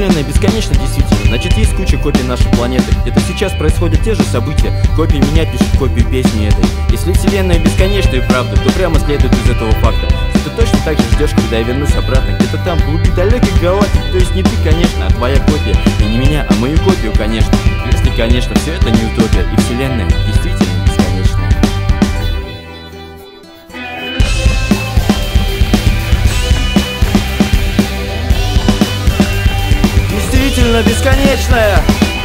Вселенная бесконечна действительно, значит есть куча копий нашей планеты. Где-то сейчас происходят те же события, копии меня пишут копию песни этой. Если Вселенная бесконечна и правда, то прямо следует из этого факта, что ты точно так же ждешь, когда я вернусь обратно. Где-то там, в глуби далекой галактики, то есть не ты, конечно, а твоя копия. И не меня, а мою копию, конечно. Если, конечно, все это не утопия, и Вселенная действительно бесконечная. Действительно бесконечная.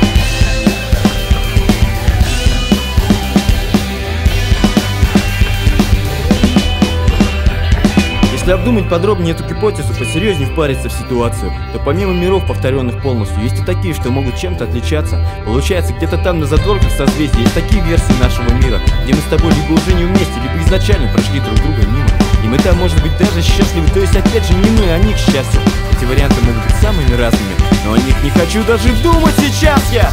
Если обдумать подробнее эту гипотезу, посерьезнее впариться в ситуацию, то помимо миров, повторенных полностью, есть и такие, что могут чем-то отличаться. Получается, где-то там на задворках созвездия есть такие версии нашего мира, где мы с тобой либо уже не вместе, либо изначально прошли друг друга мимо. И мы там, может быть, даже счастливы, то есть опять же не мы, а они, к счастью. Эти варианты могут быть самыми разными, но о них не хочу даже думать сейчас я.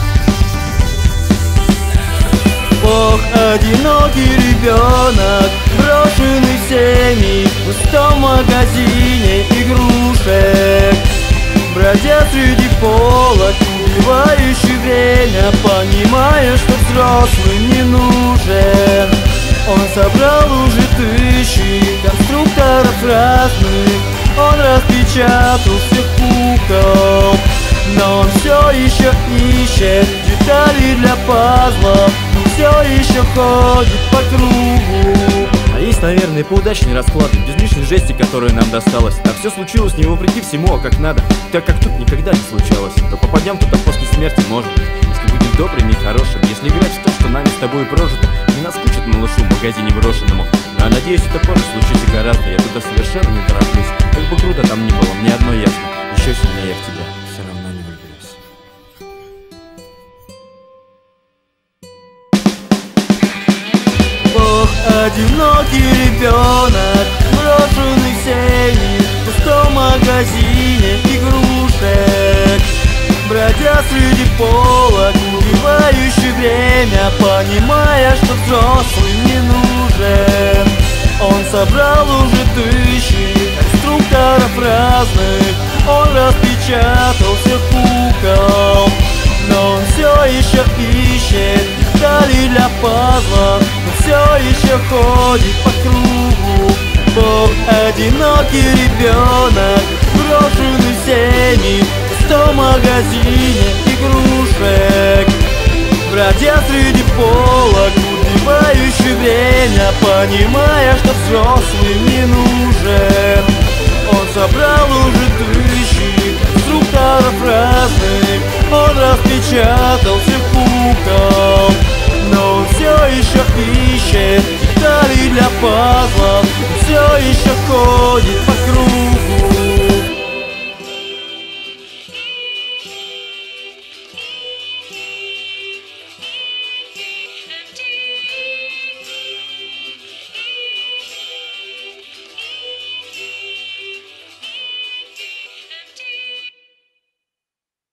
Ох, одинокий ребенок, брошенный всеми в пустом магазине игрушек, бродя среди полок, убивающий время, понимая, что взрослым не нужен. Он собрал уже тысячи конструкторов разных, он распечатал всех кукол, но он все еще ищет детали для пазлов, все еще ходит по кругу. А есть, наверное, поудачнее расклады, без лишней жести, которая нам досталась. Так все случилось не вопреки всему, а как надо, так как тут никогда не случалось. То попадем туда после смерти, может быть, если будем добрыми и хорошими, если играть в то, что нами с тобой прожито, не наскучит малышу в магазине брошенному. Но я надеюсь, это позже случится гораздо, я туда совершенно не тороплюсь. Как бы круто там ни было, мне одно ясно, еще сильнее я в тебя все равно не влюблюсь. Ох, одинокий ребенок, брошенный всеми в пустом магазине игрушек, бродя среди полок, убивающий время, понимая, что взрослый не нужен. Он собрал уже тысячи конструкторов разных, он распечатал всех кукол, но он все еще ищет детали для пазла, но все еще ходит по кругу. Ох, одинокий ребенок, брошенный всеми в пустом магазине игрушек, бродя среди полок, убивающий время, понимая, что взрослый не нужен. Он собрал уже тысячи конструкторов разных, он распечатал всех кукол, но он все еще ищет детали для пазлов, все еще ходит